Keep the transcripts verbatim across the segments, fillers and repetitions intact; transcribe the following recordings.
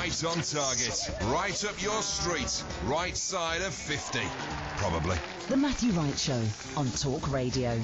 Right on target. Right up your street. Right side of fifty. Probably. The Matthew Wright Show on Talk Radio.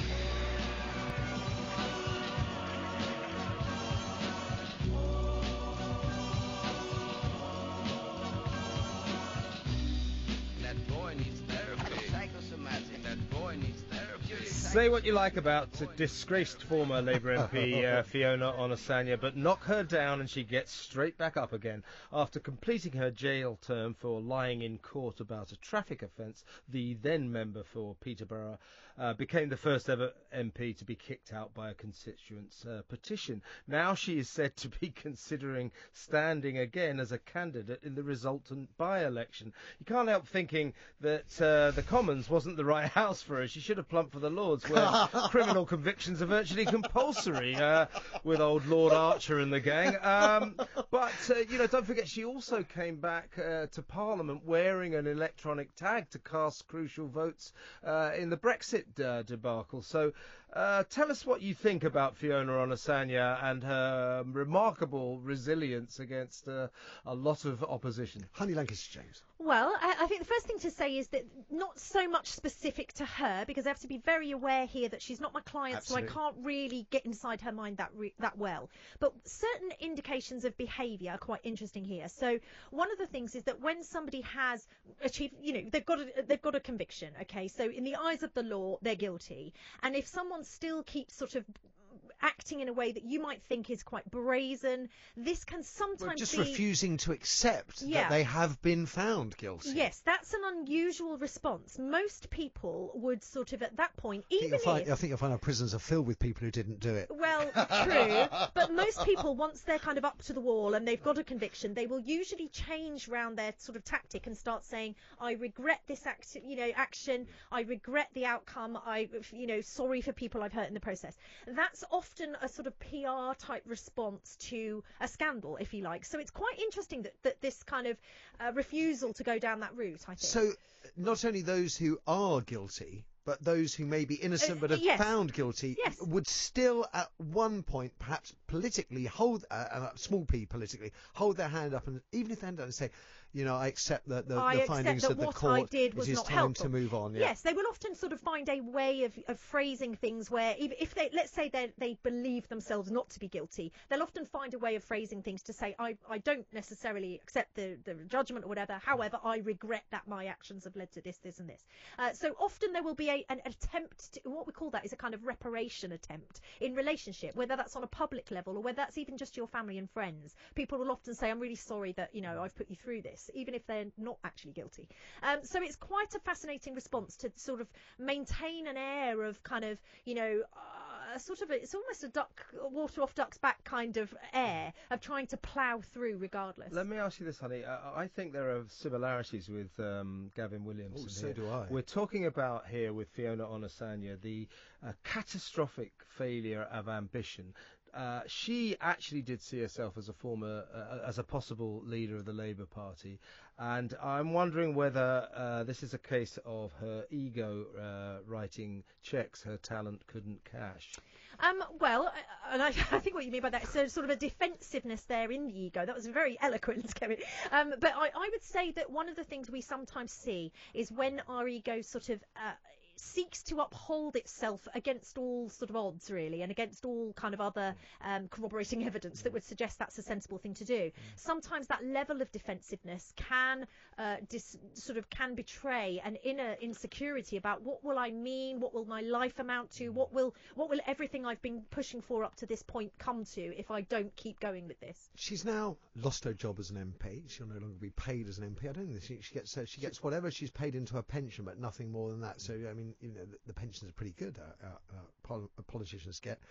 Say what you like about disgraced former Labour M P uh, Fiona Onasanya, but knock her down and she gets straight back up again. After completing her jail term for lying in court about a traffic offence, the then member for Peterborough uh, became the first ever M P to be kicked out by a constituents' uh, petition. Now she is said to be considering standing again as a candidate in the resultant by-election. You can't help thinking that uh, the Commons wasn't the right house for her. She should have plumped for the Lords, where criminal convictions are virtually compulsory, uh, with old Lord Archer and the gang. Um, but, uh, you know, don't forget, she also came back uh, to Parliament wearing an electronic tag to cast crucial votes uh, in the Brexit uh, debacle. So uh, tell us what you think about Fiona Onasanya and her remarkable resilience against uh, a lot of opposition. Honey Langcaster-James. Well, I, I think the first thing to say is that not so much specific to her, because I have to be very aware here that she's not my client, Absolutely. so I can't really get inside her mind that re- that well. But certain indications of behaviour are quite interesting here. So one of the things is that when somebody has achieved, you know, they've got a, they've got a conviction, okay, so in the eyes of the law, they're guilty. And if someone still keeps sort of acting in a way that you might think is quite brazen, this can sometimes well, just be... refusing to accept Yeah. that they have been found guilty. Yes, that's an unusual response. Most people would sort of at that point, I think, even you'll find, if... I think you'll find our prisons are filled with people who didn't do it. Well, true, but most people, once they're kind of up to the wall and they've got a conviction, they will usually change round their sort of tactic and start saying, I regret this act, you know, action, I regret the outcome, I, you know, sorry for people I've hurt in the process. That's often a sort of P R type response to a scandal, if you like. So it's quite interesting that, that this kind of uh, refusal to go down that route, I think. So not only those who are guilty, but those who may be innocent Uh, but have yes. found guilty Yes. would still at one point perhaps politically hold, uh, uh, small p politically, hold their hand up, and even if they don't say, you know, I accept that the, I the accept findings that of the what court, I did was it is not time helpful. to move on. Yeah. Yes, they will often sort of find a way of, of phrasing things where, even if they, let's say they they believe themselves not to be guilty, they'll often find a way of phrasing things to say, I, I don't necessarily accept the, the judgment or whatever, however, I regret that my actions have led to this, this and this. Uh, so often there will be a, an attempt to, what we call that is a kind of reparation attempt in relationship, whether that's on a public level or whether that's even just your family and friends. People will often say, I'm really sorry that, you know, I've put you through this, even if they're not actually guilty. Um, so it's quite a fascinating response to sort of maintain an air of kind of, you know, uh, sort of a, it's almost a duck, water off duck's back kind of air of trying to plough through regardless. Let me ask you this, honey. Uh, I think there are similarities with um, Gavin Williamson. Oh, so here. do I. We're talking about here with Fiona Onasanya the uh, catastrophic failure of ambition. Uh, she actually did see herself as a former, uh, as a possible leader of the Labour Party, and I'm wondering whether uh, this is a case of her ego uh, writing cheques her talent couldn't cash. Um, well, and I, I think what you mean by that is there's sort of a defensiveness there in the ego. That was very eloquent, Kevin. Um, but I, I would say that one of the things we sometimes see is when our ego sort of uh, seeks to uphold itself against all sort of odds, really, and against all kind of other um, corroborating evidence that would suggest that's a sensible thing to do. Sometimes that level of defensiveness can uh, dis- sort of can betray an inner insecurity about what will I mean, what will my life amount to, what will what will everything I've been pushing for up to this point come to if I don't keep going with this. She's now lost her job as an M P. She'll no longer be paid as an M P. I don't think she, she gets uh, she gets whatever she's paid into her pension, but nothing more than that. So I mean, you know, the, the pensions are pretty good. Uh, uh, uh, pol- politicians get.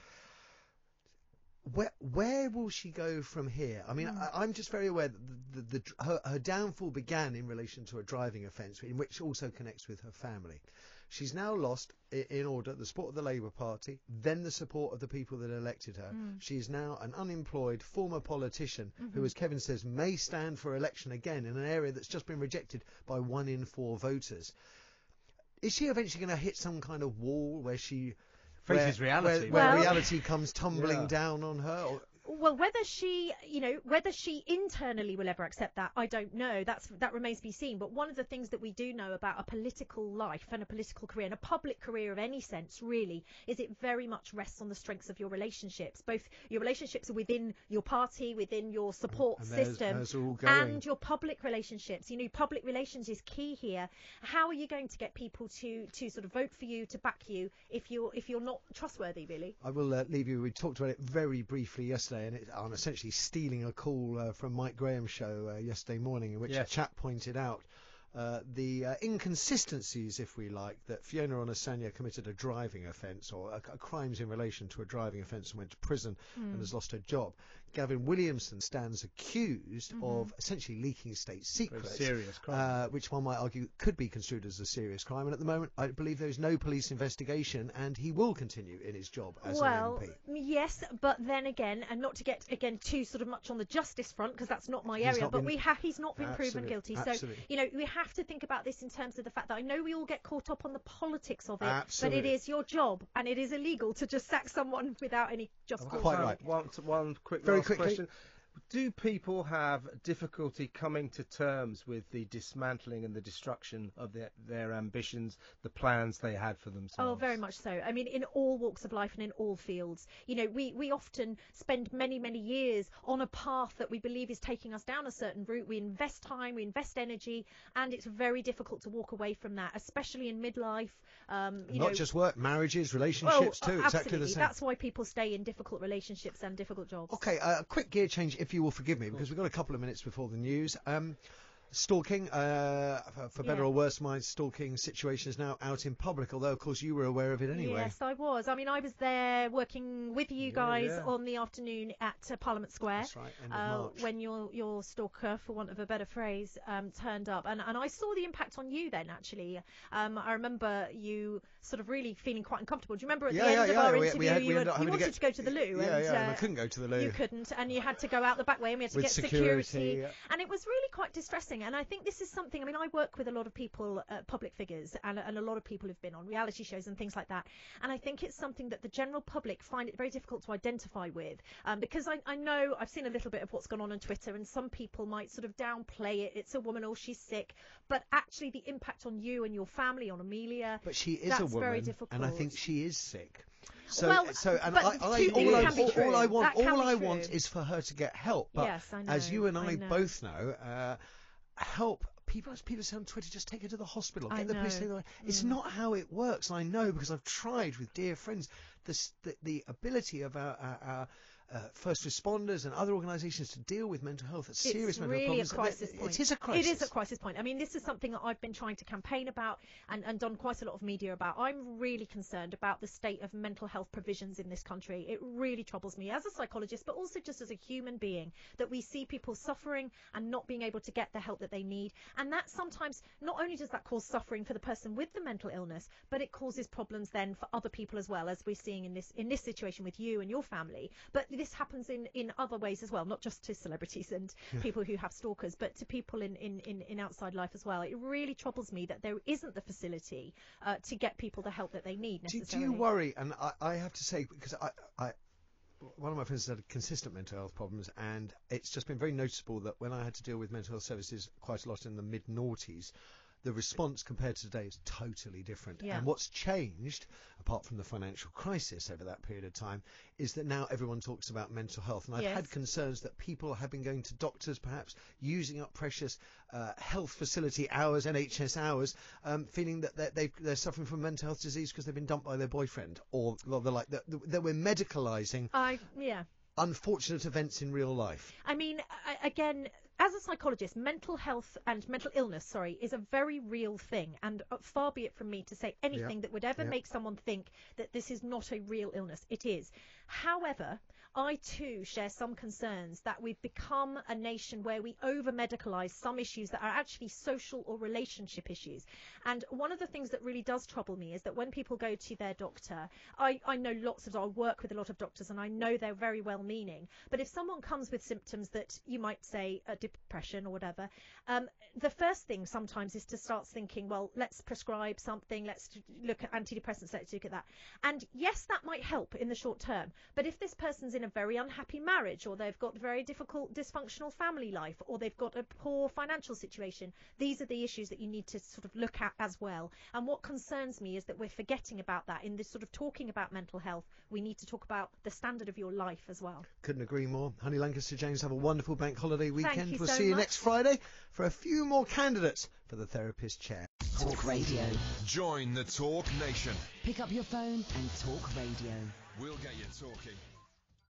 Where where will she go from here? I mean, Mm. I, I'm just very aware that the, the, the, her, her downfall began in relation to a driving offence, in which also connects with her family. She's now lost, in, in order, the support of the Labour Party, then the support of the people that elected her. Mm. She is now an unemployed former politician Mm-hmm. who, as Kevin says, may stand for election again in an area that's just been rejected by one in four voters. Is she eventually going to hit some kind of wall where she... Faces where, reality. Where, where Well- reality comes tumbling Yeah. down on her? Or, Well, whether she, you know, whether she internally will ever accept that, I don't know. That's that remains to be seen. But one of the things that we do know about a political life and a political career and a public career of any sense, really, is it very much rests on the strengths of your relationships. Both your relationships within your party, within your support and there's, system, there's all going. and your public relationships. You know, public relations is key here. How are you going to get people to to sort of vote for you, to back you, if you're if you're not trustworthy, really? I will uh, leave you. We talked about it very briefly yesterday, and it, I'm essentially stealing a call uh, from Mike Graham's show uh, yesterday morning, in which Yes. a chap pointed out uh, the uh, inconsistencies, if we like, that Fiona Onasanya committed a driving offence, or a, a crimes in relation to a driving offence, and went to prison Mm. and has lost her job. Gavin Williamson stands accused Mm-hmm. of essentially leaking state secrets, serious crime. uh, which one might argue could be construed as a serious crime. And at the moment, I believe there is no police investigation, and he will continue in his job as Well, an M P. yes, but then again, and not to get again too sort of much on the justice front, because that's not my He's area, not but been- we have he's not been proven Absolute- guilty. absolutely. So you know we have to think about this in terms of the fact that I know we all get caught up on the politics of it, Absolutely. but it is your job, and it is illegal to just sack someone without any just I've cause. got Quite one- right. One, one quick Very last quickly. question. Do people have difficulty coming to terms with the dismantling and the destruction of their, their ambitions, the plans they had for themselves? Oh, very much so. I mean, in all walks of life and in all fields. You know, we, we often spend many, many years on a path that we believe is taking us down a certain route. We invest time, we invest energy, and it's very difficult to walk away from that, especially in midlife. Um, you Not know, just work, marriages, well, relationships too, absolutely. exactly the same. That's why people stay in difficult relationships and difficult jobs. Okay, uh, a quick gear change, if you will forgive me, because we've got a couple of minutes before the news. Um, Stalking, uh, for, for better Yeah. or worse, my stalking situation is now out in public, although, of course, you were aware of it anyway. Yes, I was. I mean, I was there working with you Yeah, guys yeah. on the afternoon at uh, Parliament Square. That's right, end of uh, March. when your your stalker, for want of a better phrase, um, turned up, and and I saw the impact on you then. Actually, um, I remember you sort of really feeling quite uncomfortable. Do you remember at Yeah, the yeah, end yeah, of our we- we interview, had- we you, ended were- up you having to wanted get- to go to the loo, Yeah, and yeah, and I uh, couldn't go to the loo. you couldn't, and you had to go out the back way, and we had to With get security, yeah. and it was really quite distressing. And I think this is something. I mean, I work with a lot of people, uh, public figures, and, and a lot of people who've been on reality shows and things like that. And I think it's something that the general public find it very difficult to identify with, um, because I, I know I've seen a little bit of what's gone on on Twitter, and some people might sort of downplay it. It's a woman, or she's sick, but actually the impact on you and your family, on Amelia. But she is that's a woman, very and I think difficult. she is sick. So, Well, so, and but I, I, two all, things I, can be all, true. all I want, That can all be I true. want is for her to get help. But Yes, I know, as you and I, I know. both know, uh, help. People, as people say on Twitter, just take her to the hospital. I Get the police. know. Take her. It's Mm. not how it works. And I know because I've tried with dear friends. This, the, the ability of our, our, our uh, first responders and other organisations to deal with mental health, It's serious mental really health a problems. crisis it, point. It is a crisis. It is a crisis point. I mean, this is something that I've been trying to campaign about and, and done quite a lot of media about. I'm really concerned about the state of mental health provisions in this country. It really troubles me as a psychologist, but also just as a human being, that we see people suffering and not being able to get the help that they need. And that sometimes, not only does that cause suffering for the person with the mental illness, but it causes problems then for other people as well, as we're seeing in this in this situation with you and your family. But this happens in, in other ways as well, not just to celebrities and people who have stalkers, but to people in, in, in, in outside life as well. It really troubles me that there isn't the facility uh, to get people the help that they need Do, necessarily. do you worry? And I, I have to say, because I, I, one of my friends had consistent mental health problems, and it's just been very noticeable that when I had to deal with mental health services quite a lot in the mid noughties, the response compared to today is totally different. Yeah. And what's changed, apart from the financial crisis over that period of time, is that now everyone talks about mental health. And I've Yes. had concerns that people have been going to doctors, perhaps using up precious uh, health facility hours, N H S hours, um, feeling that they're, they've, they're suffering from mental health disease because they've been dumped by their boyfriend, or well, they're like that, that we're medicalising I yeah. unfortunate events in real life. I mean, I, again, as a psychologist, mental health and mental illness, sorry, is a very real thing. And uh, far be it from me to say anything Yeah. that would ever Yeah. make someone think that this is not a real illness. It is. However, I too share some concerns that we've become a nation where we over-medicalise some issues that are actually social or relationship issues. And one of the things that really does trouble me is that when people go to their doctor, I, I know lots of, I work with a lot of doctors, and I know they're very well-meaning. But if someone comes with symptoms that you might say are depression or whatever, um, the first thing sometimes is to start thinking, well, let's prescribe something, let's look at antidepressants, let's look at that. And yes, that might help in the short term, but if this person's in a very unhappy marriage, or they've got very difficult dysfunctional family life, or they've got a poor financial situation, these are the issues that you need to sort of look at as well. And what concerns me is that we're forgetting about that in this sort of talking about mental health. We need to talk about the standard of your life as well. Couldn't agree more. Honey Lancaster-James, have a wonderful bank holiday weekend. Thank you we'll so see you much. next Friday for a few more candidates for the therapist chair. Talk Radio. Join the Talk Nation. Pick up your phone and talk radio. We'll get you talking.